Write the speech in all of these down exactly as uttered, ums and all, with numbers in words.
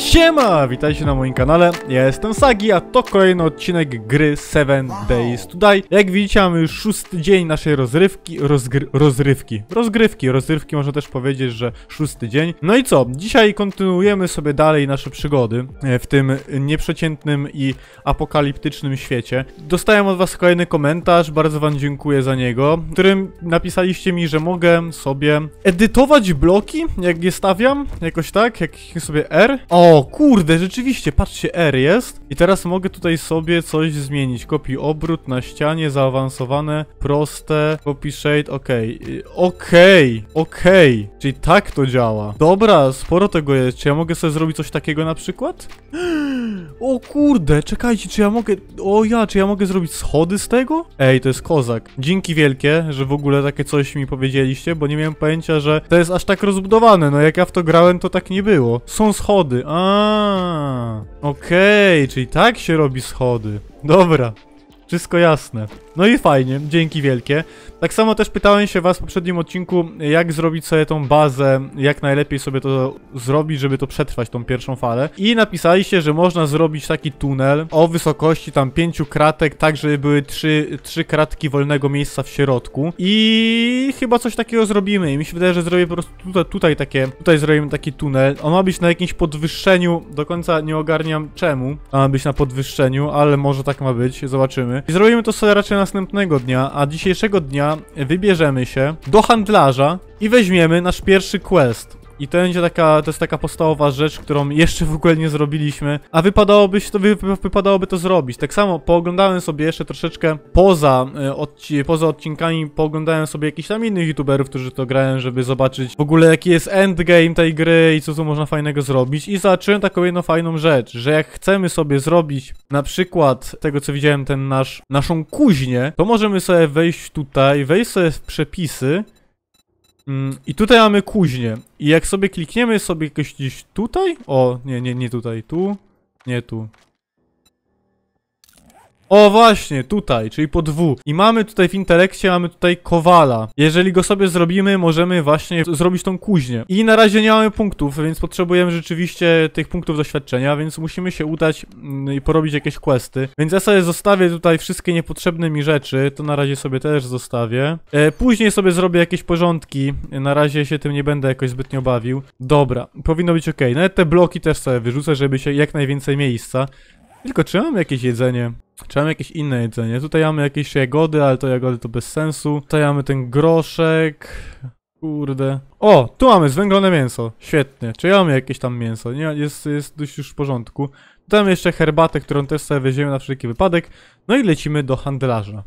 Siema! Witajcie na moim kanale, ja jestem Sagi, a to kolejny odcinek gry Seven Days to Die. Jak widzicie, mamy już szósty dzień naszej rozrywki, rozgry, rozrywki, rozgrywki, rozrywki można też powiedzieć, że szósty dzień. No i co? Dzisiaj kontynuujemy sobie dalej nasze przygody w tym nieprzeciętnym i apokaliptycznym świecie. Dostałem od was kolejny komentarz, bardzo wam dziękuję za niego, w którym napisaliście mi, że mogę sobie edytować bloki, jak je stawiam, jakoś tak, jak sobie R. O kurde, rzeczywiście, patrzcie, R jest. I teraz mogę tutaj sobie coś zmienić. Copy obrót na ścianie, zaawansowane, proste, copy shade, okej. Okej, okej. Czyli tak to działa. Dobra, sporo tego jest. Czy ja mogę sobie zrobić coś takiego na przykład? O kurde, czekajcie, czy ja mogę... O ja, czy ja mogę zrobić schody z tego? Ej, to jest kozak. Dzięki wielkie, że w ogóle takie coś mi powiedzieliście, bo nie miałem pojęcia, że to jest aż tak rozbudowane. No jak ja w to grałem, to tak nie było. Są schody. A, okej, okay, czyli tak się robi schody. Dobra. Wszystko jasne. No i fajnie, dzięki wielkie. Tak samo też pytałem się was w poprzednim odcinku, jak zrobić sobie tą bazę, jak najlepiej sobie to zrobić, żeby to przetrwać, tą pierwszą falę. I napisaliście, że można zrobić taki tunel o wysokości tam pięciu kratek, tak żeby były trzy, trzy kratki wolnego miejsca w środku. I chyba coś takiego zrobimy. I mi się wydaje, że zrobię po prostu tutaj, tutaj takie, tutaj zrobimy taki tunel. On ma być na jakimś podwyższeniu, do końca nie ogarniam czemu. Ma być na podwyższeniu, ale może tak ma być, zobaczymy. I zrobimy to sobie raczej następnego dnia, a dzisiejszego dnia wybierzemy się do handlarza i weźmiemy nasz pierwszy quest. I to będzie taka, to jest taka podstawowa rzecz, którą jeszcze w ogóle nie zrobiliśmy, a wypadałoby, to, wy, wypadałoby to zrobić. Tak samo pooglądałem sobie jeszcze troszeczkę poza, odci poza odcinkami, pooglądałem sobie jakichś tam innych youtuberów, którzy to grają, żeby zobaczyć w ogóle jaki jest endgame tej gry i co tu można fajnego zrobić. I zobaczyłem taką jedną fajną rzecz, że jak chcemy sobie zrobić na przykład tego, co widziałem, ten nasz, naszą kuźnię, to możemy sobie wejść tutaj, wejść sobie w przepisy. I tutaj mamy kuźnię. I jak sobie klikniemy sobie jakoś gdzieś tutaj... O, nie, nie, nie tutaj. Tu. Nie tu. O właśnie, tutaj, czyli po dwu. I mamy tutaj w intelekcie, mamy tutaj kowala. Jeżeli go sobie zrobimy, możemy właśnie zrobić tą kuźnię. I na razie nie mamy punktów, więc potrzebujemy rzeczywiście tych punktów doświadczenia, więc musimy się udać i porobić jakieś questy. Więc ja sobie zostawię tutaj wszystkie niepotrzebne mi rzeczy, to na razie sobie też zostawię. E, później sobie zrobię jakieś porządki, na razie się tym nie będę jakoś zbytnio bawił. Dobra, powinno być ok. Nawet te bloki też sobie wyrzucę, żeby się jak najwięcej miejsca. Tylko czy mam jakieś jedzenie? Czy mam jakieś inne jedzenie? Tutaj mamy jakieś jagody, ale to jagody to bez sensu. Tutaj mamy ten groszek. Kurde. O, tu mamy zwęglone mięso. Świetnie. Czy ja mam jakieś tam mięso? Nie, jest, jest dość już w porządku. Tutaj mamy jeszcze herbatę, którą też sobie weźmiemy na wszelki wypadek. No i lecimy do handlarza.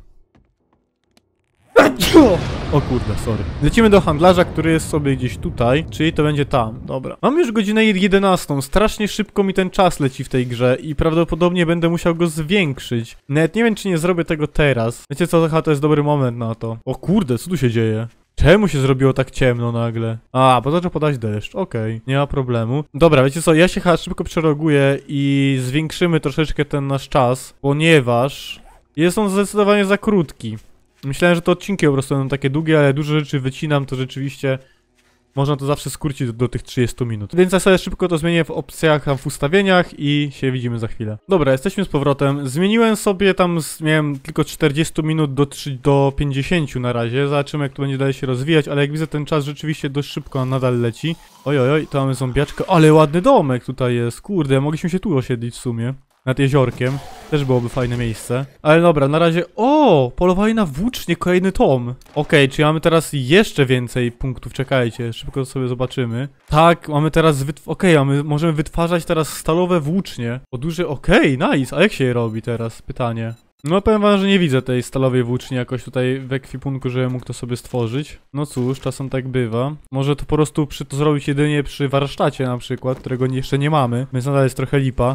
O kurde, sorry. Lecimy do handlarza, który jest sobie gdzieś tutaj, czyli to będzie tam, dobra. Mam już godzinę jedenastą, strasznie szybko mi ten czas leci w tej grze i prawdopodobnie będę musiał go zwiększyć. Nawet nie wiem, czy nie zrobię tego teraz. Wiecie co, chyba to jest dobry moment na to. O kurde, co tu się dzieje? Czemu się zrobiło tak ciemno nagle? A, bo zaczął padać deszcz, okej, okay, nie ma problemu. Dobra, wiecie co, ja się chyba szybko przeroguję i zwiększymy troszeczkę ten nasz czas, ponieważ jest on zdecydowanie za krótki. Myślałem, że te odcinki po prostu będą takie długie, ale dużo rzeczy wycinam, to rzeczywiście można to zawsze skrócić do, do tych trzydziestu minut. Więc ja sobie szybko to zmienię w opcjach, tam w ustawieniach i się widzimy za chwilę. Dobra, jesteśmy z powrotem. Zmieniłem sobie tam, miałem tylko czterdzieści minut do, do pięćdziesięciu na razie. Zobaczymy, jak to będzie dalej się rozwijać, ale jak widzę, ten czas rzeczywiście dość szybko nadal leci. Oj, oj, oj, to mamy zombiaczkę, ale ładny domek tutaj jest, kurde, mogliśmy się tu osiedlić w sumie. Nad jeziorkiem. Też byłoby fajne miejsce. Ale dobra, na razie... O! Polowanie na włócznie, kolejny tom. Okej, okay, czyli mamy teraz jeszcze więcej punktów. Czekajcie, szybko to sobie zobaczymy. Tak, mamy teraz... Okej, okay, mamy... możemy wytwarzać teraz stalowe włócznie. O duży... Okej, okay, nice. A jak się je robi teraz? Pytanie. No powiem wam, że nie widzę tej stalowej włóczni jakoś tutaj w ekwipunku, żebym mógł to sobie stworzyć. No cóż, czasem tak bywa. Może to po prostu przy to zrobić jedynie przy warsztacie na przykład, którego jeszcze nie mamy. Więc nadal jest trochę lipa.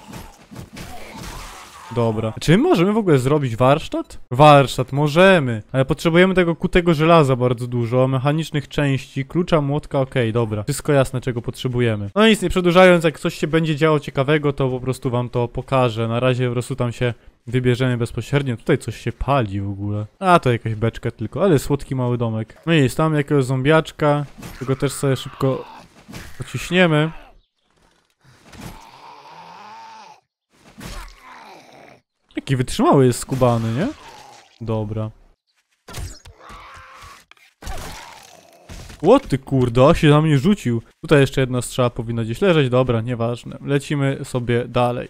Dobra. Czy możemy w ogóle zrobić warsztat? Warsztat, możemy. Ale potrzebujemy tego kutego żelaza bardzo dużo, mechanicznych części, klucza, młotka, okej, okay, dobra. Wszystko jasne, czego potrzebujemy. No nic, nie przedłużając, jak coś się będzie działo ciekawego, to po prostu wam to pokażę. Na razie po prostu tam się wybierzemy bezpośrednio. Tutaj coś się pali w ogóle. A, to jakaś beczka tylko, ale słodki mały domek. No i jest tam jakiegoś zombiaczka. Tego też sobie szybko pociśniemy. Taki wytrzymały jest skubany, nie? Dobra. O ty kurde, się na mnie rzucił. Tutaj jeszcze jedna strzała powinna gdzieś leżeć. Dobra, nieważne. Lecimy sobie dalej.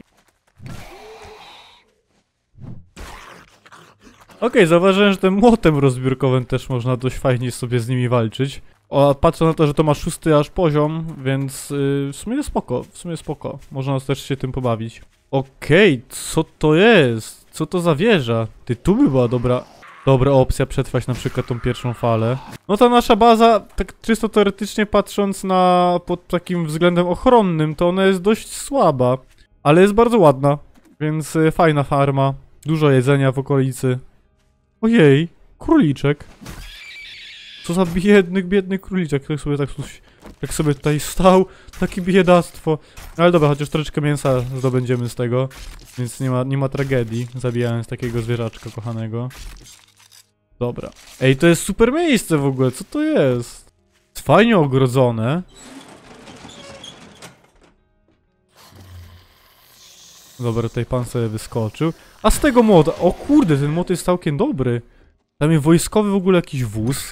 Okej, okay, zauważyłem, że tym młotem rozbiórkowym też można dość fajnie sobie z nimi walczyć. O, patrzę na to, że to ma szósty aż poziom, więc yy, w sumie spoko, w sumie spoko. Można też się tym pobawić. Okej, okay, co to jest? Co to za wieża? Ty, tu by była dobra, dobra opcja przetrwać na przykład tą pierwszą falę. No ta nasza baza, tak czysto teoretycznie patrząc na pod takim względem ochronnym, to ona jest dość słaba. Ale jest bardzo ładna, więc yy, fajna farma. Dużo jedzenia w okolicy. Ojej, króliczek. Co za biedny, biedny króliczek, tak sobie, tak, tak sobie tutaj stał, takie biedactwo. Ale dobra, chociaż troszeczkę mięsa zdobędziemy z tego, więc nie ma, nie ma tragedii, zabijając takiego zwierzaczka kochanego. Dobra. Ej, to jest super miejsce w ogóle, co to jest? Jest fajnie ogrodzone. Dobra, tutaj pan sobie wyskoczył. A z tego młota, o kurde, ten młot jest całkiem dobry. Tam jest wojskowy w ogóle jakiś wóz.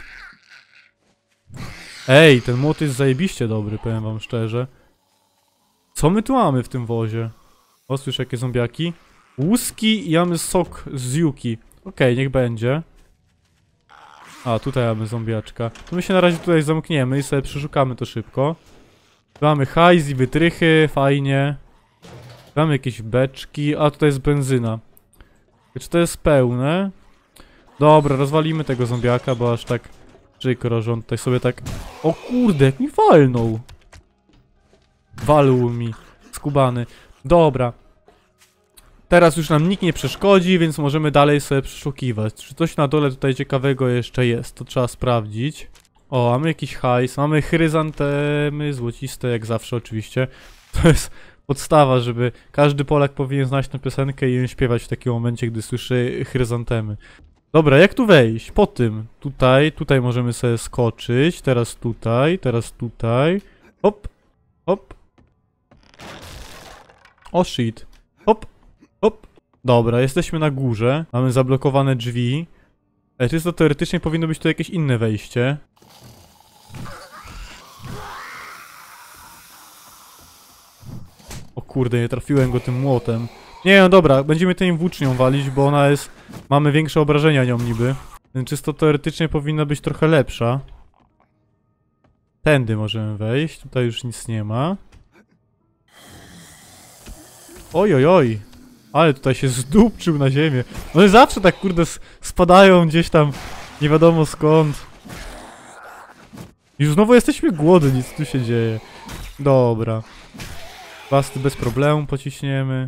Ej, ten młot jest zajebiście dobry, powiem wam szczerze. Co my tu mamy w tym wozie? O, słyszę jakie zombiaki. Łuski i mamy sok z juki. Okej, okay, niech będzie. A, tutaj mamy zombiaczka. To my się na razie tutaj zamkniemy i sobie przeszukamy to szybko. Tu mamy hajs i wytrychy, fajnie. Tu mamy jakieś beczki, a tutaj jest benzyna. Czy to jest pełne? Dobra, rozwalimy tego zombiaka, bo aż tak przykro, że on tutaj sobie tak... O kurde, jak mi walnął! Walł mi, skubany. Dobra. Teraz już nam nikt nie przeszkodzi, więc możemy dalej sobie przeszukiwać. Czy coś na dole tutaj ciekawego jeszcze jest? To trzeba sprawdzić. O, mamy jakiś hajs, mamy chryzantemy złociste, jak zawsze oczywiście. To jest podstawa, żeby każdy Polak powinien znać tę piosenkę i ją śpiewać w takim momencie, gdy słyszy chryzantemy. Dobra, jak tu wejść? Po tym. Tutaj, tutaj możemy sobie skoczyć. Teraz tutaj, teraz tutaj. Hop, hop. O shit. Hop, hop. Dobra, jesteśmy na górze. Mamy zablokowane drzwi. Ale czysto teoretycznie powinno być tu jakieś inne wejście. O kurde, nie trafiłem go tym młotem. Nie, no dobra, będziemy tym włócznią walić, bo ona jest... Mamy większe obrażenia nią niby. Więc czysto teoretycznie powinna być trochę lepsza. Tędy możemy wejść, tutaj już nic nie ma. Oj, oj, oj. Ale tutaj się zdupczył na ziemię. No i zawsze tak kurde spadają gdzieś tam, nie wiadomo skąd. Już znowu jesteśmy głodni, co tu się dzieje. Dobra. Pasty bez problemu pociśniemy.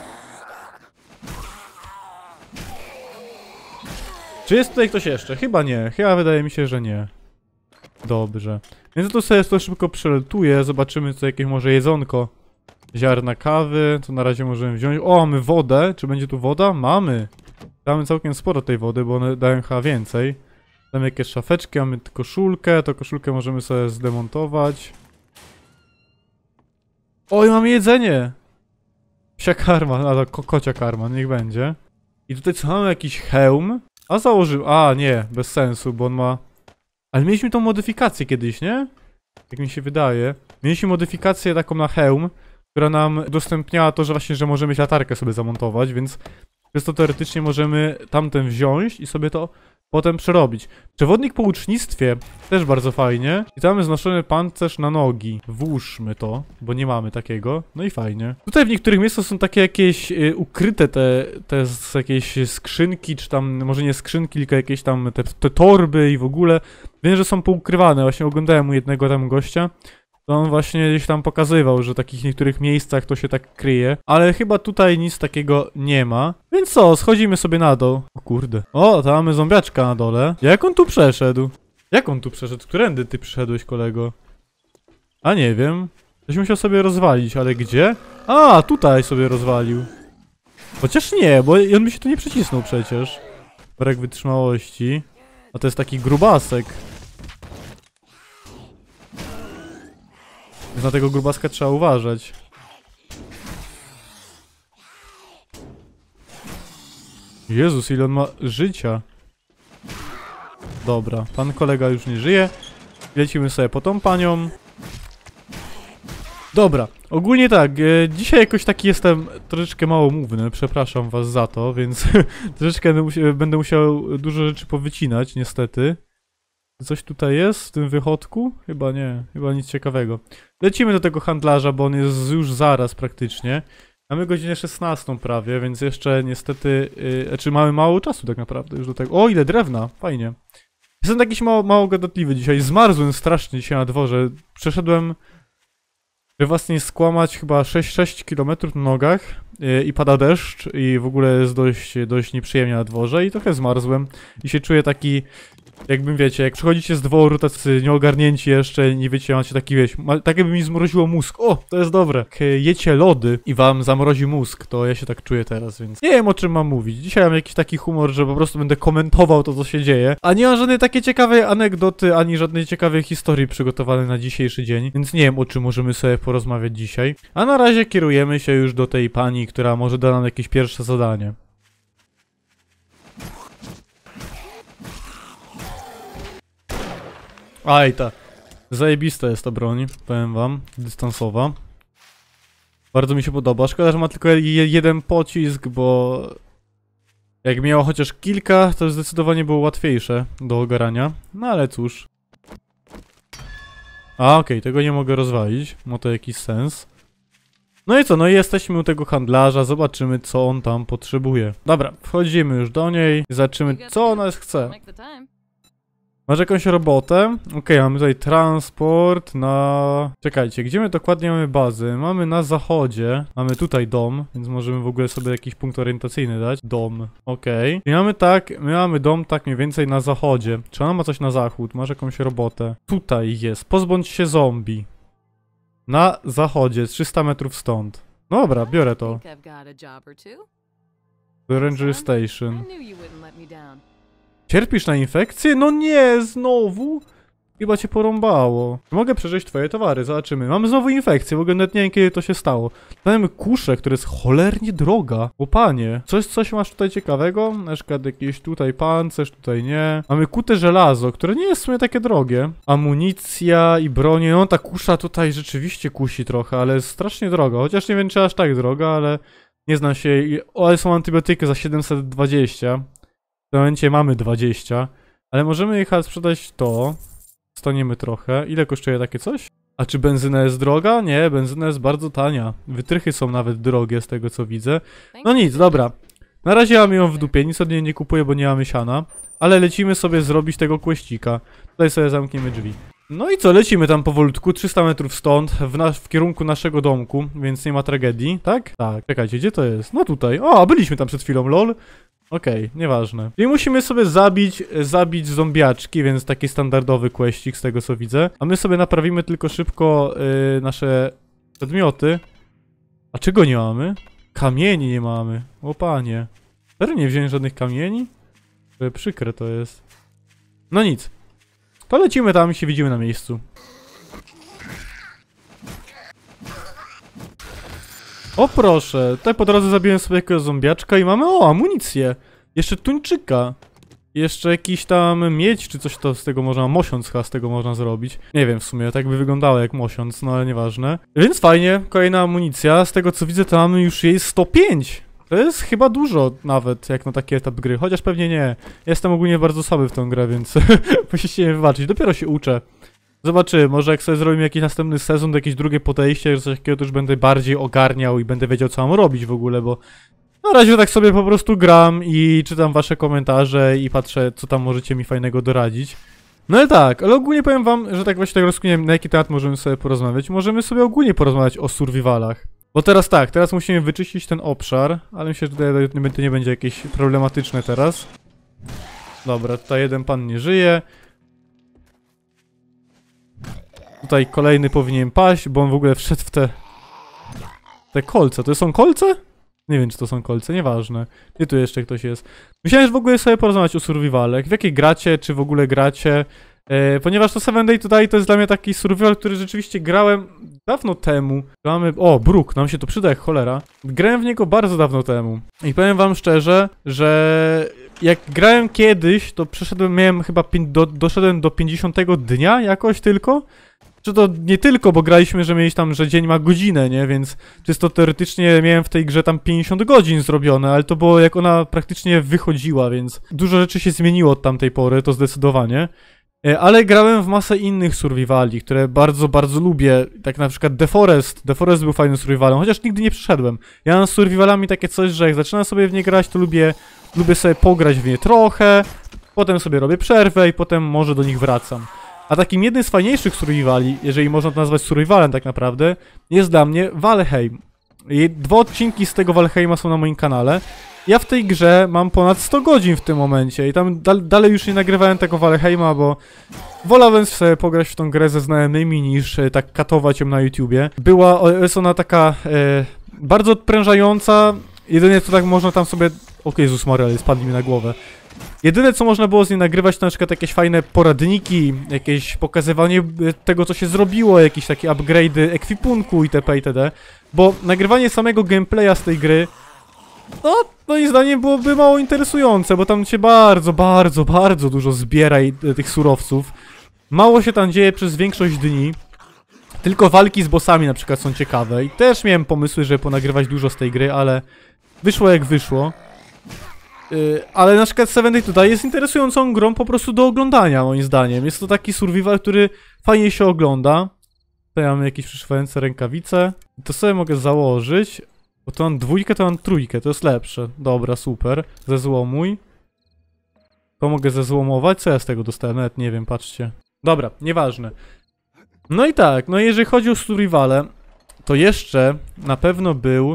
Czy jest tutaj ktoś jeszcze? Chyba nie. Chyba wydaje mi się, że nie. Dobrze. Więc to sobie to szybko przeletuję. Zobaczymy co jakieś może jedzonko. Ziarna kawy. To na razie możemy wziąć. O, mamy wodę. Czy będzie tu woda? Mamy. Mamy całkiem sporo tej wody, bo one dają chyba więcej. Mamy jakieś szafeczki, mamy koszulkę. To koszulkę możemy sobie zdemontować. Oj, mamy jedzenie! Psia karma, a to ko kocia karma, niech będzie. I tutaj co, mamy jakiś hełm? A założył, a nie, bez sensu, bo on ma... Ale mieliśmy tą modyfikację kiedyś, nie? Jak mi się wydaje. Mieliśmy modyfikację taką na hełm, która nam udostępniała to, że właśnie, że możemy latarkę sobie zamontować, więc... Przez to teoretycznie możemy tamten wziąć i sobie to potem przerobić. Przewodnik po łucznictwie, też bardzo fajnie. I tam jest znoszony pancerz na nogi. Włóżmy to, bo nie mamy takiego. No i fajnie. Tutaj w niektórych miejscach są takie jakieś y, ukryte te, te z, jakieś skrzynki, czy tam, może nie skrzynki, tylko jakieś tam te, te torby i w ogóle. Wiem, że są poukrywane. Właśnie oglądałem u jednego tam gościa. To on właśnie gdzieś tam pokazywał, że w takich niektórych miejscach to się tak kryje. Ale chyba tutaj nic takiego nie ma. Więc co, schodzimy sobie na dół. O kurde. O, tam mamy zombiaczka na dole. Jak on tu przeszedł? Jak on tu przeszedł? Którędy ty przyszedłeś, kolego? A nie wiem. Ktoś musiał sobie rozwalić, ale gdzie? A, tutaj sobie rozwalił. Chociaż nie, bo on mi się tu nie przycisnął przecież. Brak wytrzymałości. A to jest taki grubasek. Więc na tego grubaska trzeba uważać. Jezus, ile on ma życia. Dobra, pan kolega już nie żyje. Lecimy sobie po tą panią. Dobra, ogólnie tak, e, dzisiaj jakoś taki jestem troszeczkę małomówny, przepraszam was za to, więc troszeczkę będę musiał, będę musiał dużo rzeczy powycinać, niestety. Coś tutaj jest w tym wychodku? Chyba nie, chyba nic ciekawego. Lecimy do tego handlarza, bo on jest już zaraz praktycznie. Mamy godzinę szesnastą prawie, więc jeszcze niestety, yy, znaczy mamy mało czasu tak naprawdę już do tego. O, ile drewna, fajnie. Jestem jakiś mało, mało gadatliwy dzisiaj, zmarzłem strasznie dzisiaj na dworze. Przeszedłem, żeby was nie skłamać, chyba sześć kilometrów na nogach yy, i pada deszcz i w ogóle jest dość, dość nieprzyjemnie na dworze i trochę zmarzłem i się czuję taki... Jakbym, wiecie, jak przychodzicie z dworu tacy nieogarnięci jeszcze, nie wiecie, macie taki, wiecie, tak jakby mi zmroziło mózg. O, to jest dobre. Jak jecie lody i wam zamrozi mózg, to ja się tak czuję teraz, więc nie wiem, o czym mam mówić. Dzisiaj mam jakiś taki humor, że po prostu będę komentował to, co się dzieje, a nie mam żadnej takiej ciekawej anegdoty, ani żadnej ciekawej historii przygotowanej na dzisiejszy dzień, więc nie wiem, o czym możemy sobie porozmawiać dzisiaj. A na razie kierujemy się już do tej pani, która może da nam jakieś pierwsze zadanie. Aj, ta. Zajebista jest ta broń, powiem wam, dystansowa. Bardzo mi się podoba. Szkoda, że ma tylko je jeden pocisk, bo... Jak miało chociaż kilka, to zdecydowanie było łatwiejsze do ogarania. No ale cóż. A, okej, okay, tego nie mogę rozwalić. Ma to jakiś sens. No i co, no i jesteśmy u tego handlarza, zobaczymy, co on tam potrzebuje. Dobra, wchodzimy już do niej i zobaczymy, co ona chce. Masz jakąś robotę? Okej, okay, mamy tutaj transport na... Czekajcie, gdzie my dokładnie mamy bazy? Mamy na zachodzie, mamy tutaj dom, więc możemy w ogóle sobie jakiś punkt orientacyjny dać. Dom, okej. Okay. I mamy tak, my mamy dom tak mniej więcej na zachodzie. Czy ona ma coś na zachód? Masz jakąś robotę? Tutaj jest, pozbądź się zombie. Na zachodzie, trzysta metrów stąd. Dobra, biorę to. The Ranger Station. Cierpisz na infekcję? No nie, znowu? Chyba cię porąbało. Mogę przeżyć twoje towary, zobaczymy. Mamy znowu infekcję, w ogóle nawet nie wiem, kiedy to się stało. Mamy kuszę, która jest cholernie droga. O panie, coś, coś masz tutaj ciekawego? Na przykład jakiś tutaj pancerz, tutaj nie. Mamy kute żelazo, które nie jest w sumie takie drogie. Amunicja i bronie. No ta kusza tutaj rzeczywiście kusi trochę, ale jest strasznie droga. Chociaż nie wiem, czy aż tak droga, ale nie znam się. O, ale są antybiotyki za siedemset dwadzieścia. W tym momencie mamy dwadzieścia, ale możemy jechać sprzedać to. Staniemy trochę. Ile kosztuje takie coś? A czy benzyna jest droga? Nie, benzyna jest bardzo tania. Wytrychy są nawet drogie z tego, co widzę. No nic, dobra. Na razie mamy ją w dupie, nic od niej nie kupuję, bo nie mamy siana. Ale lecimy sobie zrobić tego kłeścika. Tutaj sobie zamkniemy drzwi. No i co, lecimy tam powolutku, trzysta metrów stąd, w, nas w kierunku naszego domku, więc nie ma tragedii, tak? Tak, czekajcie, gdzie to jest? No tutaj. O, byliśmy tam przed chwilą, lol. Okej, okay, nieważne. I musimy sobie zabić, zabić zombiaczki, więc taki standardowy questik z tego, co widzę. A my sobie naprawimy tylko szybko yy, nasze przedmioty. A czego nie mamy? Kamieni nie mamy. O panie. Serio nie wziąłem żadnych kamieni? Przykre to jest. No nic. To lecimy tam i się widzimy na miejscu. O proszę, tutaj po drodze zabiłem sobie jakiegoś zombiaczka i mamy, o, amunicję. Jeszcze tuńczyka. Jeszcze jakiś tam miedź, czy coś to z tego można, mosiąc chyba z tego można zrobić. Nie wiem w sumie, tak by wyglądało jak mosiąc, no ale nieważne. Więc fajnie, kolejna amunicja, z tego co widzę to mamy już jej sto pięć. To jest chyba dużo nawet, jak na taki etap gry, chociaż pewnie nie. Jestem ogólnie bardzo słaby w tą grę, więc musicie mnie wybaczyć, dopiero się uczę. Zobaczymy, może jak sobie zrobimy jakiś następny sezon, to jakieś drugie podejście, że coś takiego to już będę bardziej ogarniał i będę wiedział, co mam robić w ogóle, bo na razie tak sobie po prostu gram i czytam wasze komentarze i patrzę, co tam możecie mi fajnego doradzić. No ale tak, ale ogólnie powiem wam, że tak właśnie tak rozkminiam, na jaki temat możemy sobie porozmawiać. Możemy sobie ogólnie porozmawiać o survivalach. Bo teraz tak, teraz musimy wyczyścić ten obszar, ale myślę, że tutaj to nie będzie jakieś problematyczne teraz. Dobra, tutaj jeden pan nie żyje. Tutaj kolejny powinien paść, bo on w ogóle wszedł w te... Te kolce. To są kolce? Nie wiem, czy to są kolce, nieważne. Gdzie tu jeszcze ktoś jest? Myślałem, że w ogóle sobie porozmawiać o survivalach. W jakie gracie, czy w ogóle gracie? E, ponieważ to Seven Day Today to jest dla mnie taki survival, który rzeczywiście grałem dawno temu. Mamy... O, Brook, nam się to przyda jak cholera. Grałem w niego bardzo dawno temu. I powiem wam szczerze, że jak grałem kiedyś, to przeszedłem, miałem chyba, do, doszedłem do pięćdziesiątego dnia jakoś tylko. Czy to nie tylko, bo graliśmy, że mieliśmy tam, że dzień ma godzinę, nie? Więc czysto teoretycznie miałem w tej grze tam pięćdziesiąt godzin zrobione, ale to było jak ona praktycznie wychodziła, więc dużo rzeczy się zmieniło od tamtej pory, to zdecydowanie. Ale grałem w masę innych survivali, które bardzo, bardzo lubię, tak na przykład The Forest. The Forest był fajnym survivalem, chociaż nigdy nie przeszedłem. Ja mam z survivalami takie coś, że jak zaczynam sobie w nie grać, to lubię, lubię sobie pograć w nie trochę, potem sobie robię przerwę i potem może do nich wracam. A takim jednym z fajniejszych survivali, jeżeli można to nazwać survivalem tak naprawdę, jest dla mnie Valheim. I dwa odcinki z tego Valheima są na moim kanale. Ja w tej grze mam ponad sto godzin w tym momencie i tam dal dalej już nie nagrywałem tego Valheima, bo wolałem sobie pograć w tą grę ze znajomymi niż e, tak katować ją na YouTubie. Była, jest ona taka e, bardzo odprężająca, jedynie co tak można tam sobie... O Jezus Maria, spadli mi na głowę. Jedyne co można było z niej nagrywać to na przykład jakieś fajne poradniki, jakieś pokazywanie tego co się zrobiło, jakieś takie upgrade'y ekwipunku itp. itd. Bo nagrywanie samego gameplaya z tej gry, no moim zdaniem byłoby mało interesujące, bo tam się bardzo, bardzo, bardzo dużo zbiera i, tych surowców. Mało się tam dzieje przez większość dni. Tylko walki z bossami na przykład są ciekawe i też miałem pomysły, żeby ponagrywać dużo z tej gry, ale wyszło jak wyszło. Yy, ale na przykład Seven Day Today jest interesującą grą po prostu do oglądania moim zdaniem. Jest to taki survival, który fajnie się ogląda. Tutaj mamy jakieś przyszywające rękawice. To sobie mogę założyć. Bo to mam dwójkę, to mam trójkę, to jest lepsze. Dobra, super. Zezłomuj. To mogę zezłomować. Co ja z tego dostałem? Nawet nie wiem, patrzcie. Dobra, nieważne. No i tak, no jeżeli chodzi o survivale, to jeszcze na pewno był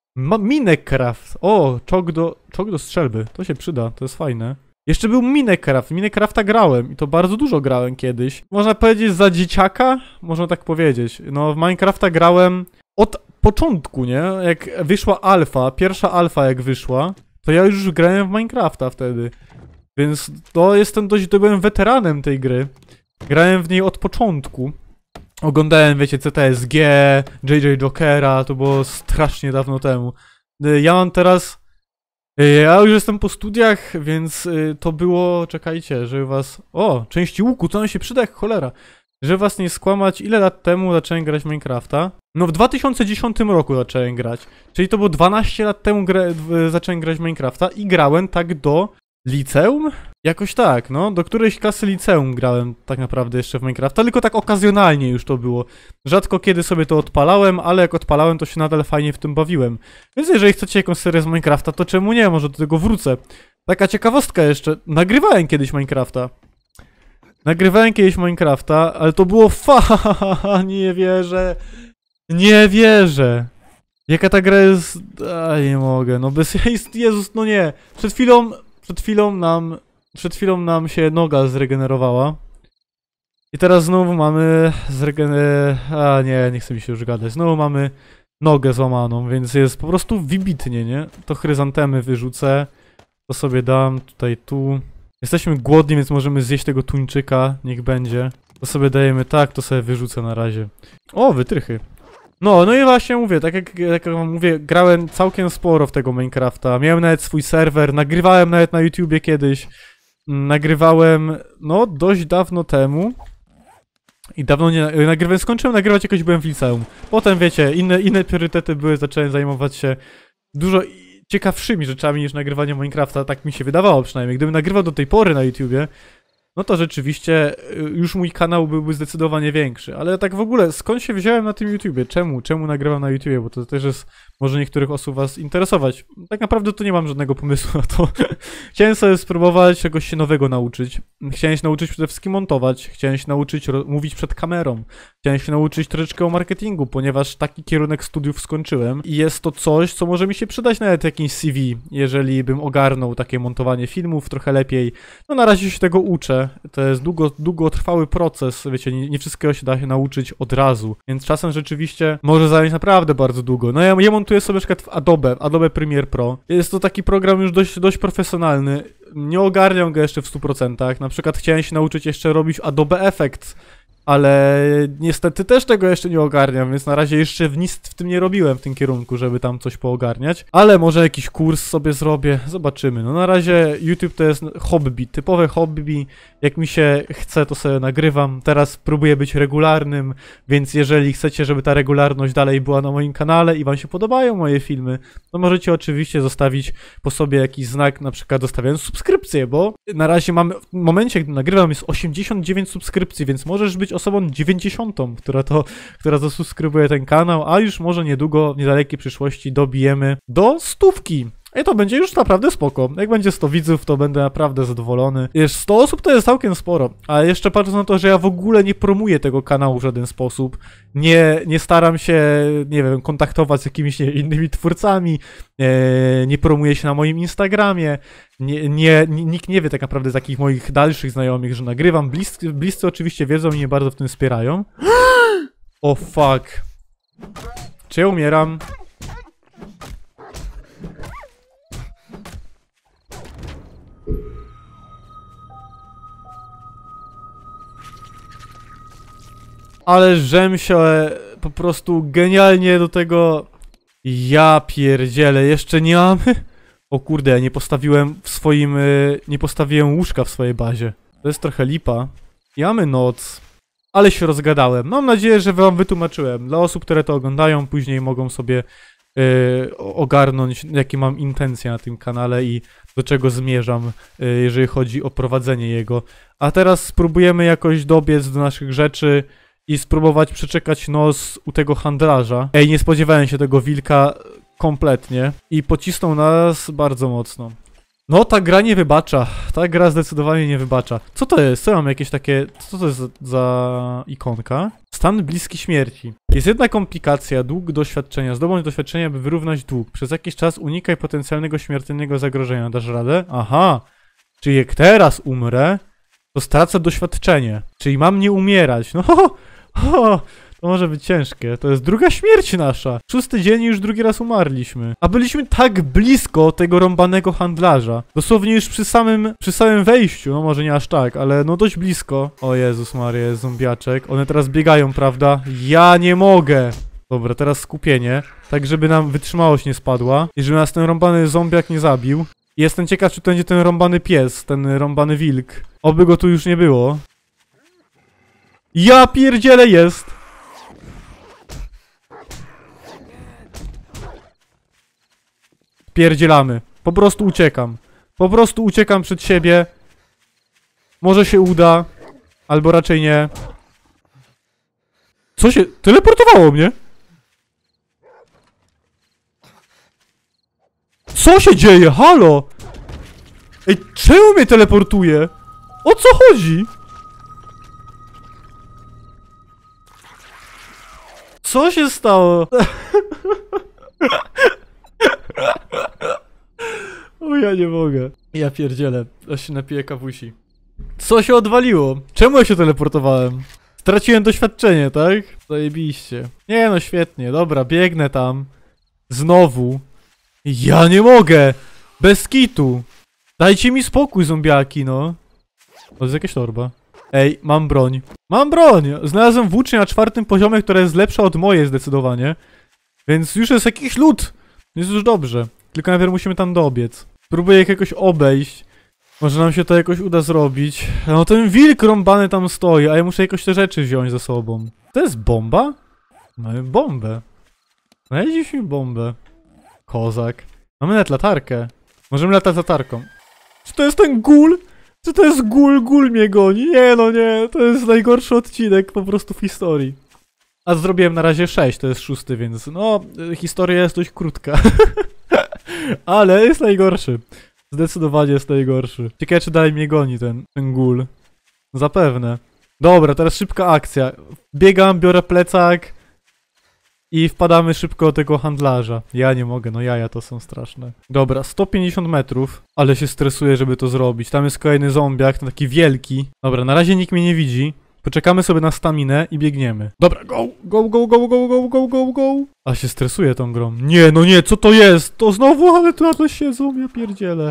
Minecraft. O, czok do, czok do strzelby. To się przyda, to jest fajne. Jeszcze był Minecraft. Minecrafta grałem i to bardzo dużo grałem kiedyś. Można powiedzieć za dzieciaka? Można tak powiedzieć. No w Minecrafta grałem od początku, nie? Jak wyszła alfa, pierwsza alfa jak wyszła, to ja już grałem w Minecrafta wtedy. Więc to jestem dość, to byłem weteranem tej gry. Grałem w niej od początku. Oglądałem, wiecie, C T S G, J J Jokera, to było strasznie dawno temu. Ja mam teraz... Ja już jestem po studiach, więc to było... Czekajcie, żeby was... O, części łuku, to nam się przyda jak cholera. Żeby was nie skłamać, ile lat temu zacząłem grać w Minecrafta? No w dwa tysiące dziesiątym roku zacząłem grać. Czyli to było dwanaście lat temu gra... zacząłem grać w Minecrafta i grałem tak do... liceum? Jakoś tak, no. Do którejś klasy liceum grałem tak naprawdę jeszcze w Minecrafta, tylko tak okazjonalnie już to było. Rzadko kiedy sobie to odpalałem, ale jak odpalałem, to się nadal fajnie w tym bawiłem. Więc jeżeli chcecie jakąś serię z Minecrafta, to czemu nie? Może do tego wrócę. Taka ciekawostka jeszcze. Nagrywałem kiedyś Minecrafta. Nagrywałem kiedyś Minecrafta, ale to było fa... Nie wierzę. Nie wierzę. Jaka ta gra jest... A, nie mogę. No bez... Jezus, no nie. Przed chwilą... Przed chwilą nam... Przed chwilą nam się noga zregenerowała. I teraz znowu mamy zregener... A nie, nie chce mi się już gadać. Znowu mamy nogę złamaną, więc jest po prostu wybitnie, nie? To chryzantemy wyrzucę. To sobie dam tutaj, tu. Jesteśmy głodni, więc możemy zjeść tego tuńczyka. Niech będzie. To sobie dajemy tak, to sobie wyrzucę na razie. O, wytrychy. No, no i właśnie mówię, tak jak, jak wam mówię, grałem całkiem sporo w tego Minecrafta. Miałem nawet swój serwer, nagrywałem nawet na YouTubie kiedyś. Nagrywałem, no, dość dawno temu. I dawno nie nagrywałem, skończyłem nagrywać, jakoś byłem w liceum. Potem, wiecie, inne, inne priorytety były, zacząłem zajmować się dużo ciekawszymi rzeczami niż nagrywanie Minecrafta, tak mi się wydawało przynajmniej. Gdybym nagrywał do tej pory na YouTubie, no to rzeczywiście już mój kanał byłby zdecydowanie większy. Ale tak w ogóle, skąd się wziąłem na tym YouTubie? Czemu? Czemu nagrywam na YouTubie? Bo to też jest, może niektórych osób was interesować. Tak naprawdę to nie mam żadnego pomysłu na to. Chciałem sobie spróbować czegoś się nowego nauczyć. Chciałem się nauczyć przede wszystkim montować. Chciałem się nauczyć mówić przed kamerą. Chciałem się nauczyć troszeczkę o marketingu, ponieważ taki kierunek studiów skończyłem. I jest to coś, co może mi się przydać nawet w jakimś C V, jeżeli bym ogarnął takie montowanie filmów trochę lepiej. No na razie się tego uczę. To jest długo, długotrwały proces, wiecie, nie, nie wszystkiego się da się nauczyć od razu, więc czasem rzeczywiście może zająć naprawdę bardzo długo. No ja, ja montuję sobie na przykład w Adobe, Adobe Premiere Pro. Jest to taki program już dość, dość profesjonalny. Nie ogarniam go jeszcze w stu procentach. Na przykład chciałem się nauczyć jeszcze robić Adobe Effects, ale niestety też tego jeszcze nie ogarniam, więc na razie jeszcze w nic w tym nie robiłem w tym kierunku, żeby tam coś poogarniać. Ale może jakiś kurs sobie zrobię, zobaczymy. No na razie YouTube to jest hobby, typowe hobby. Jak mi się chce, to sobie nagrywam. Teraz próbuję być regularnym, więc jeżeli chcecie, żeby ta regularność dalej była na moim kanale i wam się podobają moje filmy, to możecie oczywiście zostawić po sobie jakiś znak, na przykład zostawiając subskrypcję, bo na razie mamy, w momencie, gdy nagrywam, jest osiemdziesiąt dziewięć subskrypcji, więc możesz być osobą dziewięćdziesiątą, która to, która zasubskrybuje ten kanał, a już może niedługo, w niedalekiej przyszłości dobijemy do stówki. I to będzie już naprawdę spoko. Jak będzie sto widzów, to będę naprawdę zadowolony. Wiesz, sto osób to jest całkiem sporo, a jeszcze patrząc na to, że ja w ogóle nie promuję tego kanału w żaden sposób, nie, nie staram się, nie wiem, kontaktować z jakimiś nie, innymi twórcami, e, nie promuję się na moim Instagramie, nie, nie, nikt nie wie tak naprawdę z takich moich dalszych znajomych, że nagrywam. Bliscy, bliscy oczywiście wiedzą i mnie bardzo w tym wspierają. O fuck. Czy ja umieram? Ale żem się po prostu genialnie do tego... Ja pierdzielę, jeszcze nie mamy? O kurde, ja nie postawiłem w swoim... Nie postawiłem łóżka w swojej bazie. To jest trochę lipa. I mamy noc. Ale się rozgadałem. Mam nadzieję, że wam wytłumaczyłem. Dla osób, które to oglądają, później mogą sobie yy, ogarnąć, jakie mam intencje na tym kanale i do czego zmierzam, yy, jeżeli chodzi o prowadzenie jego. A teraz spróbujemy jakoś dobiec do naszych rzeczy i spróbować przeczekać nos u tego handlarza. Ej, nie spodziewałem się tego wilka kompletnie i pocisnął nas bardzo mocno. No, ta gra nie wybacza. Ta gra zdecydowanie nie wybacza. Co to jest? Co mam jakieś takie... Co to jest za, za ikonka? Stan bliski śmierci. Jest jedna komplikacja. Dług doświadczenia. Zdobądź doświadczenia, by wyrównać dług. Przez jakiś czas unikaj potencjalnego śmiertelnego zagrożenia. Dasz radę? Aha. Czyli jak teraz umrę, to stracę doświadczenie. Czyli mam nie umierać. No, ho, ho, to może być ciężkie. To jest druga śmierć nasza. Szósty dzień i już drugi raz umarliśmy. A byliśmy tak blisko tego rąbanego handlarza. Dosłownie już przy samym, przy samym wejściu. No może nie aż tak, ale no dość blisko. O Jezus Maria, jest zombiaczek. One teraz biegają, prawda? Ja nie mogę. Dobra, teraz skupienie. Tak, żeby nam wytrzymałość nie spadła. I żeby nas ten rąbany zombiak nie zabił. Jestem ciekaw, czy to będzie ten rąbany pies, ten rąbany wilk. Oby go tu już nie było. Ja pierdzielę, jest! Pierdzielamy. Po prostu uciekam. Po prostu uciekam przed siebie. Może się uda. Albo raczej nie. Co się... Teleportowało mnie? Co się dzieje? Halo? Ej, czemu mnie teleportuje? O co chodzi? Co się stało? O, ja nie mogę. Ja pierdzielę. Aż się napiję kawusi. Co się odwaliło? Czemu ja się teleportowałem? Straciłem doświadczenie, tak? Zajebiście. Nie no, świetnie. Dobra, biegnę tam. Znowu. Ja nie mogę! Bez kitu! Dajcie mi spokój, zombiaki, no. To jest jakaś torba. Ej, mam broń. Mam broń! Znalazłem włócznię na czwartym poziomie, która jest lepsza od mojej zdecydowanie. Więc już jest jakiś lód. Jest już dobrze. Tylko najpierw musimy tam dobiec. Próbuję jakiegoś obejść. Może nam się to jakoś uda zrobić. No ten wilk rąbany tam stoi, a ja muszę jakoś te rzeczy wziąć ze sobą. To jest bomba? Mamy bombę. Znaleźliśmy bombę. Kozak. Mamy nawet latarkę. Możemy latać latarką. Czy to jest ten gul? Czy to jest gul? Gul mnie goni? Nie no nie. To jest najgorszy odcinek po prostu w historii. A zrobiłem na razie sześć, to jest szósty, więc no, historia jest dość krótka. Ale jest najgorszy. Zdecydowanie jest najgorszy. Ciekawe, czy dalej mnie goni ten, ten gul. Zapewne. Dobra, teraz szybka akcja. Biegam, biorę plecak i wpadamy szybko do tego handlarza. Ja nie mogę, no jaja to są straszne. Dobra, sto pięćdziesiąt metrów, ale się stresuję, żeby to zrobić. Tam jest kolejny zombiak, ten taki wielki. Dobra, na razie nikt mnie nie widzi. Poczekamy sobie na staminę i biegniemy. Dobra, go, go, go, go, go, go, go, go, go. A się stresuję tą grą. Nie, no nie, co to jest? To znowu, ale tu na to siedzą, ja pierdzielę.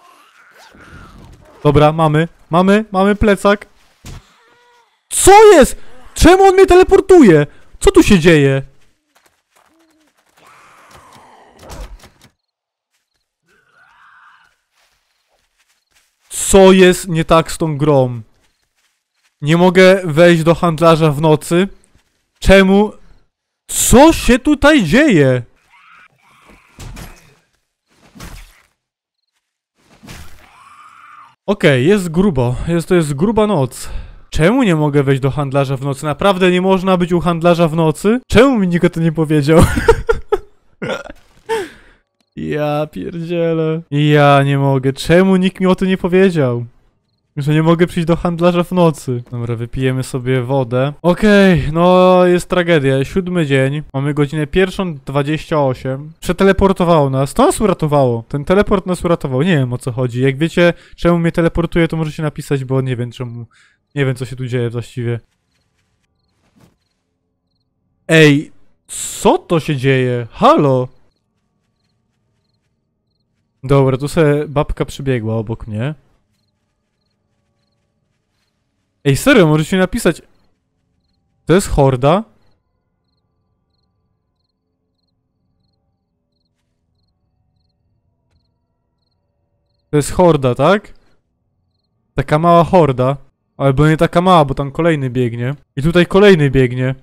Dobra, mamy, mamy, mamy plecak. Co jest? Czemu on mnie teleportuje? Co tu się dzieje? Co jest nie tak z tą grą? Nie mogę wejść do handlarza w nocy. Czemu? Co się tutaj dzieje? Okej, okay, jest grubo. Jest, to jest gruba noc. Czemu nie mogę wejść do handlarza w nocy? Naprawdę nie można być u handlarza w nocy? Czemu mi nikt o tym nie powiedział? Ja pierdzielę. Ja nie mogę. Czemu nikt mi o tym nie powiedział? Że nie mogę przyjść do handlarza w nocy. Dobra, wypijemy sobie wodę. Okej, okay, no jest tragedia. Siódmy dzień. Mamy godzinę pierwszą dwadzieścia osiem. Przeteleportowało nas. To nas uratowało. Ten teleport nas uratował. Nie wiem o co chodzi. Jak wiecie, czemu mnie teleportuje, to możecie napisać, bo nie wiem czemu. Nie wiem co się tu dzieje właściwie. Ej, co to się dzieje? Halo? Dobra, tu sobie babka przybiegła obok mnie. Ej, serio, możecie napisać... To jest horda? To jest horda, tak? Taka mała horda. Albo nie taka mała, bo tam kolejny biegnie. I tutaj kolejny biegnie.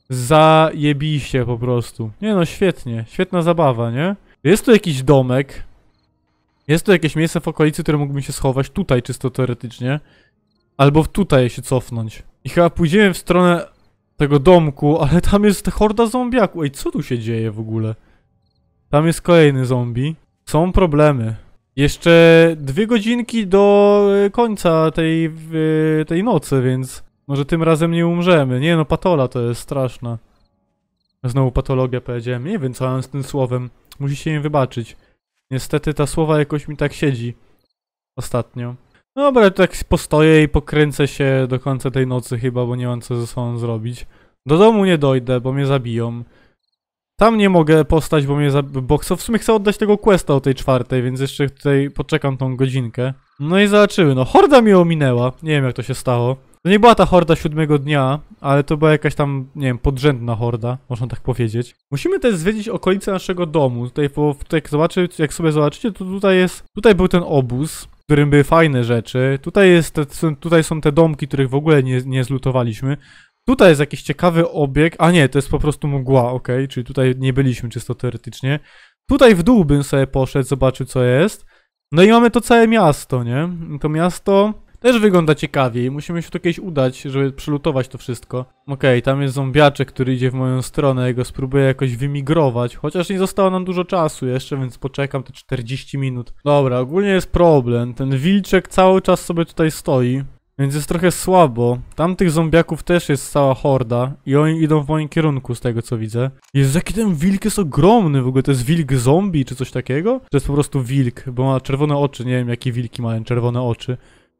Zajebiście po prostu. Nie no, świetnie. Świetna zabawa, nie? Jest tu jakiś domek. Jest tu jakieś miejsce w okolicy, które mógłbym się schować. Tutaj czysto teoretycznie. Albo tutaj się cofnąć. I chyba pójdziemy w stronę tego domku, ale tam jest horda zombiaków. Ej, co tu się dzieje w ogóle? Tam jest kolejny zombie. Są problemy. Jeszcze dwie godzinki do końca tej, tej nocy, więc może tym razem nie umrzemy. Nie no, patola to jest straszna. Znowu patologia powiedziałem. Nie wiem co mam z tym słowem. Musicie mi wybaczyć. Niestety ta słowa jakoś mi tak siedzi. Ostatnio. No dobra, tak postoję i pokręcę się do końca tej nocy chyba, bo nie mam co ze sobą zrobić. Do domu nie dojdę, bo mnie zabiją. Tam nie mogę postać, bo mnie zabiją, bo w sumie chcę oddać tego questa o tej czwartej, więc jeszcze tutaj poczekam tą godzinkę. No i zobaczymy, no horda mi ominęła, nie wiem jak to się stało. To nie była ta horda siódmego dnia, ale to była jakaś tam, nie wiem, podrzędna horda, można tak powiedzieć. Musimy też zwiedzić okolice naszego domu, tutaj, bo tutaj jak, zobaczy, jak sobie zobaczycie, to tutaj jest, tutaj był ten obóz, w którym były fajne rzeczy. Tutaj, jest te, tutaj są te domki, których w ogóle nie, nie zlutowaliśmy. Tutaj jest jakiś ciekawy obieg. A nie, to jest po prostu mgła, ok? Czyli tutaj nie byliśmy czysto teoretycznie. Tutaj w dół bym sobie poszedł, zobaczył co jest. No i mamy to całe miasto, nie? To miasto też wygląda ciekawie i musimy się tu kiedyś udać, żeby przylutować to wszystko. Okej, okay, tam jest zombiaczek, który idzie w moją stronę, ja go spróbuję jakoś wymigrować. Chociaż nie zostało nam dużo czasu jeszcze, więc poczekam te czterdzieści minut. Dobra, ogólnie jest problem. Ten wilczek cały czas sobie tutaj stoi, więc jest trochę słabo. Tamtych zombiaków też jest cała horda i oni idą w moim kierunku z tego co widzę. Jezu, jaki ten wilk jest ogromny w ogóle, to jest wilk zombie czy coś takiego? To jest po prostu wilk, bo ma czerwone oczy, nie wiem jakie wilki mają czerwone oczy.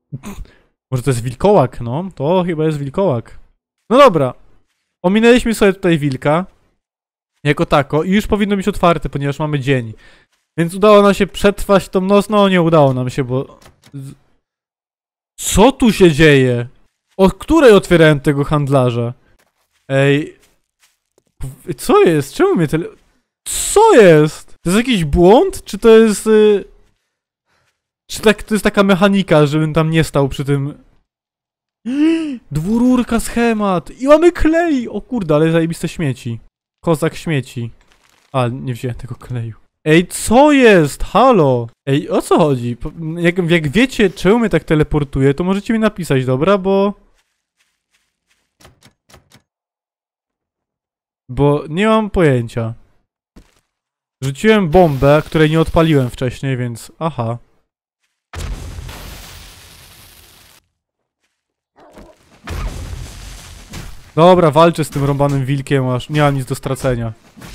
Może to jest wilkołak, no? To chyba jest wilkołak. No dobra. Ominęliśmy sobie tutaj wilka. Jako tako. I już powinno być otwarte, ponieważ mamy dzień. Więc udało nam się przetrwać tą noc. No nie udało nam się, bo... Co tu się dzieje? Od której otwierałem tego handlarza? Ej... Co jest? Czemu mnie tyle... Co jest? To jest jakiś błąd? Czy to jest... Y... Czy tak, to jest taka mechanika, żebym tam nie stał przy tym... Dwururka schemat! I mamy klej! O kurde, ale zajebiste śmieci. Kozak śmieci. A, nie wziąłem tego kleju. Ej, co jest? Halo! Ej, o co chodzi? Jak, jak wiecie, czemu mnie tak teleportuje, to możecie mi napisać, dobra? Bo... Bo nie mam pojęcia. Rzuciłem bombę, której nie odpaliłem wcześniej, więc... Aha. Dobra, walczę z tym rąbanym wilkiem, aż nie mam nic do stracenia.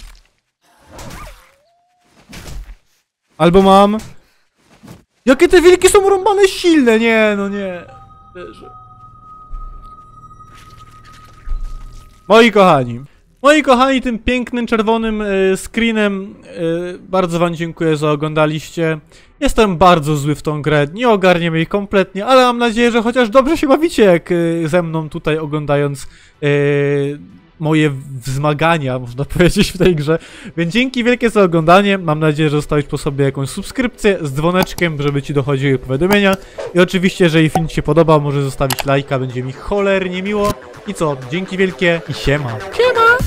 Albo mam... Jakie te wilki są rąbane silne! Nie, no nie. Leży. Moi kochani, moi kochani, tym pięknym czerwonym y, screenem y, bardzo wam dziękuję, że oglądaliście. Jestem bardzo zły w tą grę, nie ogarniam jej kompletnie, ale mam nadzieję, że chociaż dobrze się bawicie, jak y, ze mną tutaj oglądając y, moje wzmagania, można powiedzieć, w tej grze. Więc dzięki wielkie za oglądanie, mam nadzieję, że zostawić po sobie jakąś subskrypcję z dzwoneczkiem, żeby ci dochodziły powiadomienia. I oczywiście, jeżeli film ci się podobał, może zostawić lajka, będzie mi cholernie miło. I co, dzięki wielkie i siema. Siema!